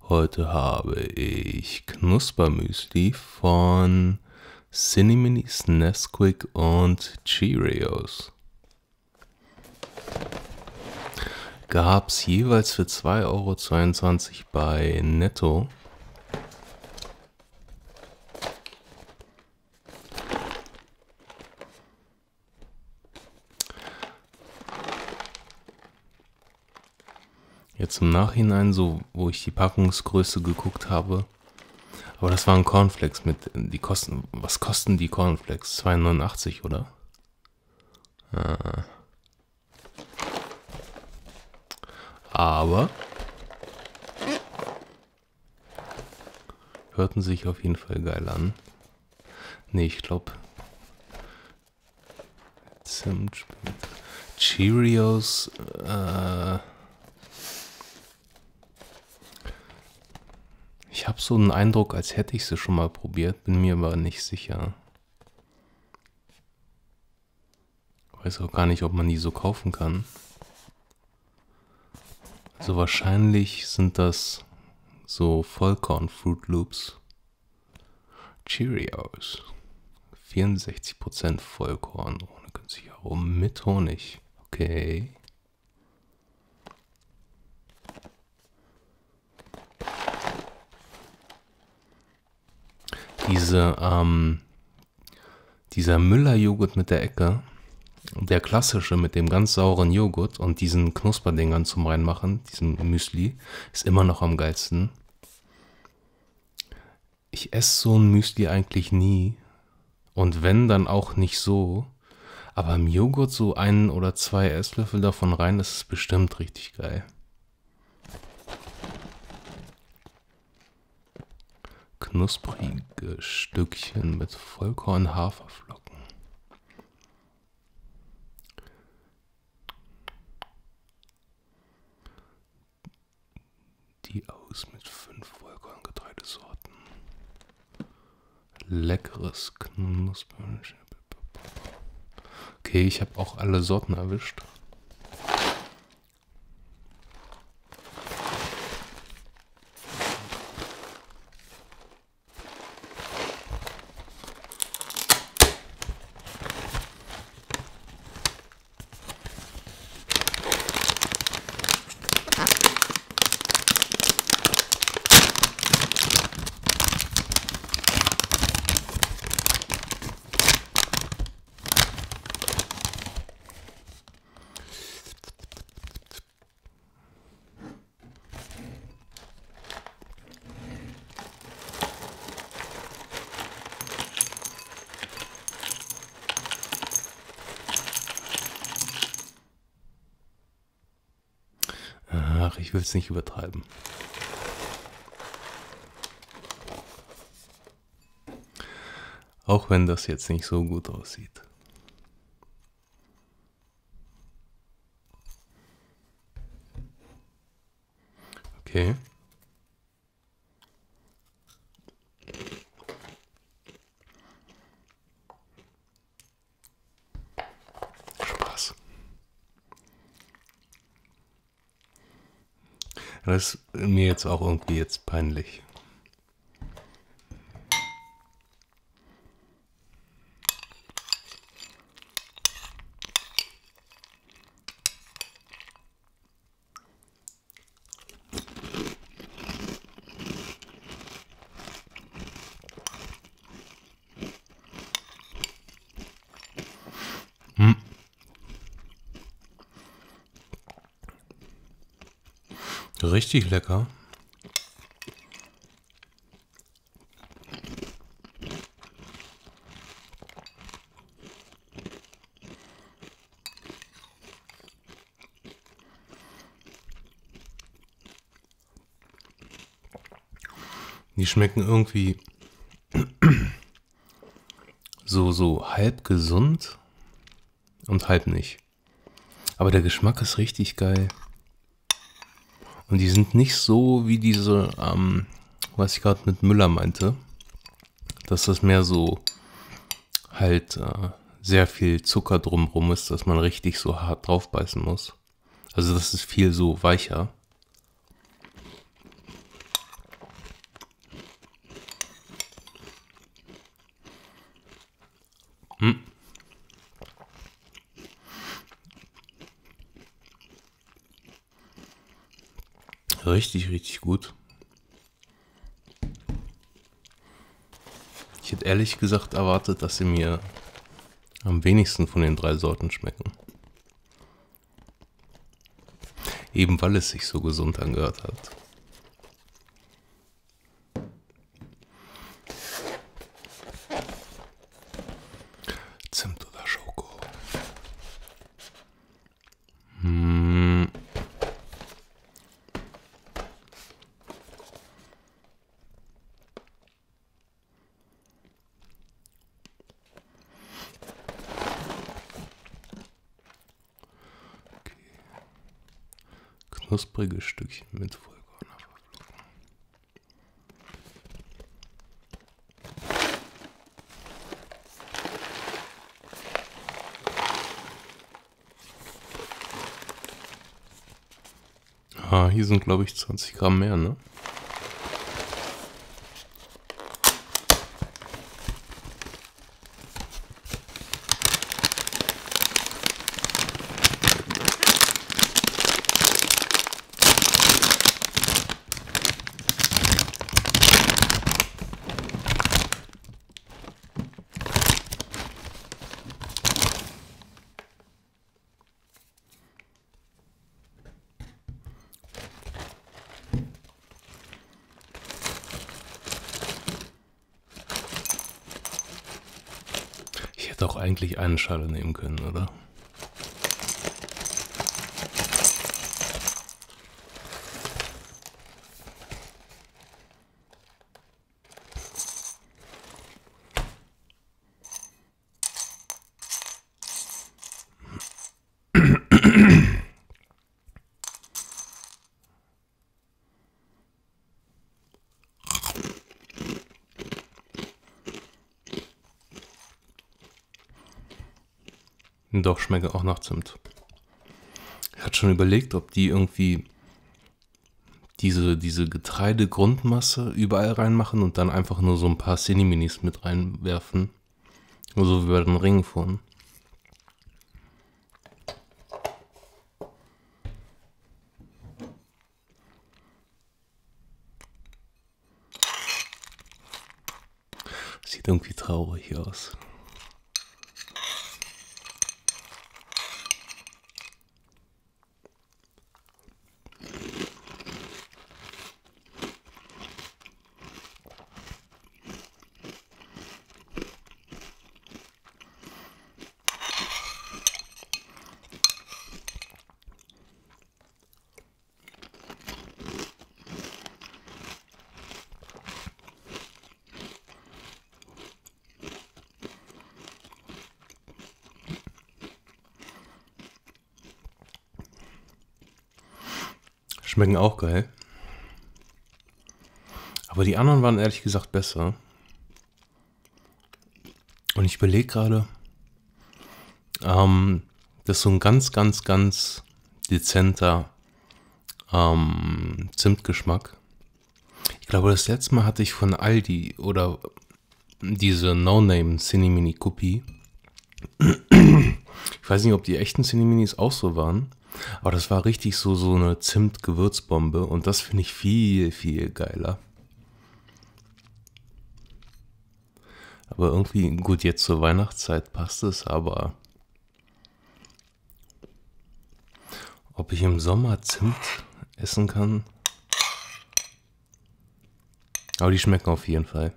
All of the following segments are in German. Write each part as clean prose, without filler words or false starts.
Heute habe ich Knuspermüsli von Cineminis, Nesquik und Cheerios. Gab's jeweils für 2,22 € bei Netto. Jetzt im Nachhinein, so wo ich die Packungsgröße geguckt habe, aber das waren Cornflakes mit, die kosten, was kosten die Cornflakes? 2,89 €, oder? Aber hörten sich auf jeden Fall geil an. Nee, ich glaube Zimt, Cheerios, ich habe so einen Eindruck, als hätte ich sie schon mal probiert, bin mir aber nicht sicher. Weiß auch gar nicht, ob man die so kaufen kann. Also wahrscheinlich sind das so Vollkorn Fruit Loops. Cheerios. 64% Vollkorn ohne künstliche Aromen mit Honig. Okay. Dieser Müller-Joghurt mit der Ecke, der klassische mit dem ganz sauren Joghurt und diesen Knusperdingern zum Reinmachen, diesem Müsli, ist immer noch am geilsten. Ich esse so ein Müsli eigentlich nie und wenn, dann auch nicht so. Aber im Joghurt so 1 oder 2 Esslöffel davon rein, das ist bestimmt richtig geil. Knusprige Stückchen mit Vollkorn-Haferflocken. Die aus mit 5 Vollkorngetreidesorten. Leckeres Knusper. Okay, ich habe auch alle Sorten erwischt. Ach, ich will es nicht übertreiben. Auch wenn das jetzt nicht so gut aussieht. Okay. Spaß. Das ist mir jetzt auch irgendwie jetzt peinlich. Richtig lecker. Die schmecken irgendwie so halb gesund und halb nicht. Aber der Geschmack ist richtig geil. Und die sind nicht so wie diese, was ich gerade mit Müller meinte, dass das mehr so halt sehr viel Zucker drumrum ist, dass man richtig so hart drauf beißen muss. Also das ist viel so weicher. Richtig, richtig gut. Ich hätte ehrlich gesagt erwartet, dass sie mir am wenigsten von den 3 Sorten schmecken. Eben weil es sich so gesund angehört hat. Zimt oder Schoko? Knusprige Stückchen mit Vollkornhaferflocken. Ah, hier sind glaube ich 20 Gramm mehr, ne? Ich hätte auch eigentlich eine Schale nehmen können, oder? Doch, schmecke auch nach Zimt. Ich hatte schon überlegt, ob die irgendwie diese Getreidegrundmasse überall reinmachen und dann einfach nur so ein paar Cinni-Minis mit reinwerfen. Nur so wie bei den Ringen vorhin. Sieht irgendwie traurig aus. Schmecken auch geil. Aber die anderen waren ehrlich gesagt besser. Und ich überlege gerade, das ist so ein ganz, ganz, ganz dezenter Zimtgeschmack. Ich glaube, das letzte Mal hatte ich von Aldi oder diese No-Name Cinni-Mini Kopie. Ich weiß nicht, ob die echten Cinni-Minis auch so waren. Aber das war richtig so eine Zimt-Gewürzbombe. Und das finde ich viel, viel geiler. Aber irgendwie, gut, jetzt zur Weihnachtszeit passt es, aber ob ich im Sommer Zimt essen kann? Aber die schmecken auf jeden Fall.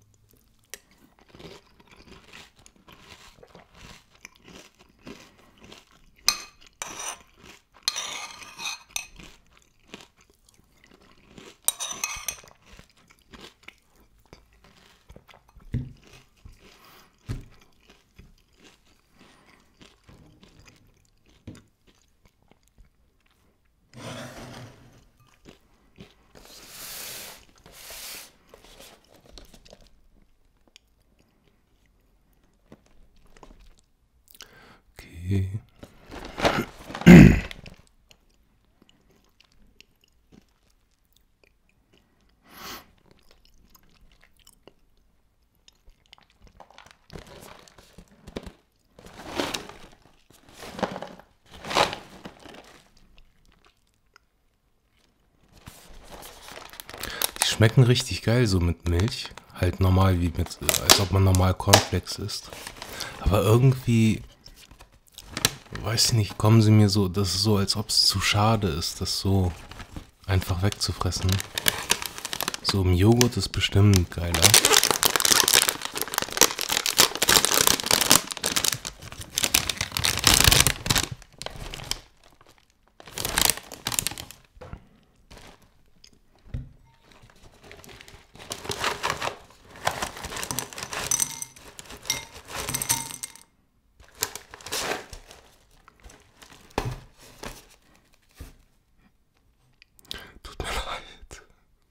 Okay. schmecken richtig geil so mit Milch. Halt normal wie mit, als ob man normal Cornflakes isst. Aber irgendwie, weiß ich nicht, kommen sie mir so, das ist so, als ob es zu schade ist, das so einfach wegzufressen. So im Joghurt ist bestimmt geiler. Tut mir leid.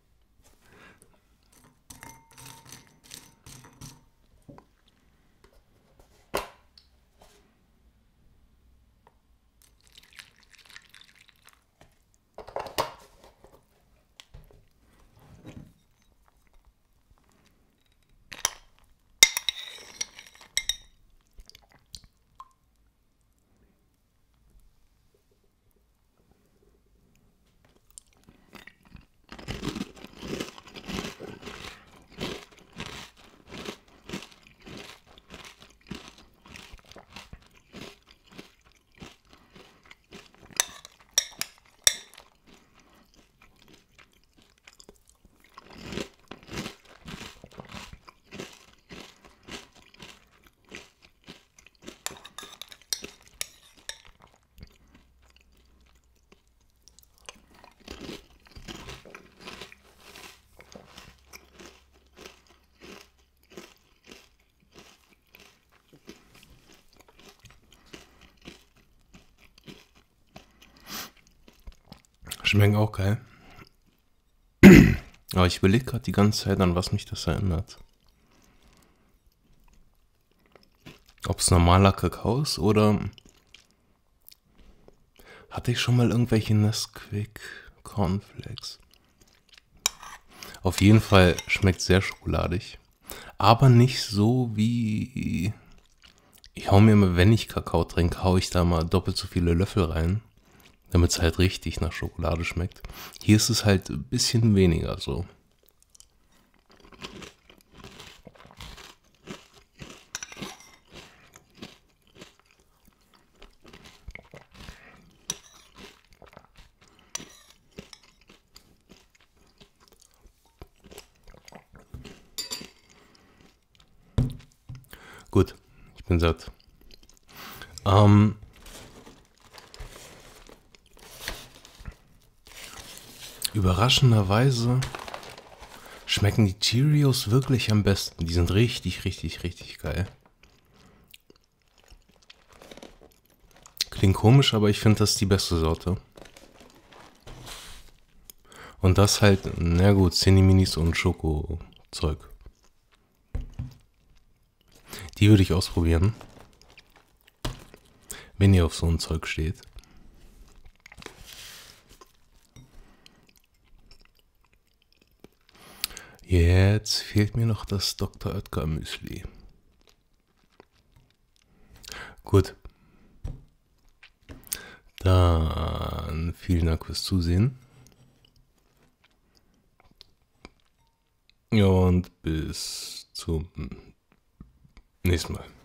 Schmecken auch geil. Aber ich überlege gerade die ganze Zeit, an was mich das erinnert. Ob es normaler Kakao ist oder hatte ich schon mal irgendwelche Nesquik Cornflakes? Auf jeden Fall schmeckt sehr schokoladig. Aber nicht so wie... Ich hau mir immer, wenn ich Kakao trinke, hau ich da mal doppelt so viele Löffel rein, damit es halt richtig nach Schokolade schmeckt. Hier ist es halt ein bisschen weniger so. Gut, ich bin satt. Überraschenderweise schmecken die Cheerios wirklich am besten. Die sind richtig, richtig, richtig geil. Klingt komisch, aber ich finde das die beste Sorte. Und das halt, na gut, Cinni-Minis und Schoko-Zeug. Die würde ich ausprobieren, wenn ihr auf so ein Zeug steht. Jetzt fehlt mir noch das Dr. Oetker Müsli. Gut. Dann vielen Dank fürs Zusehen. Ja, und bis zum nächsten Mal.